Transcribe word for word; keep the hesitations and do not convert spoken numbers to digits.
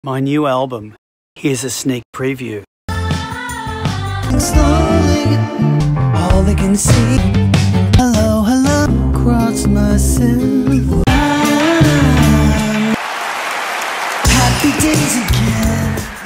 My new album. Here's a sneak preview. Slowly, all they can see. Hello, hello, cross myself. Happy days again.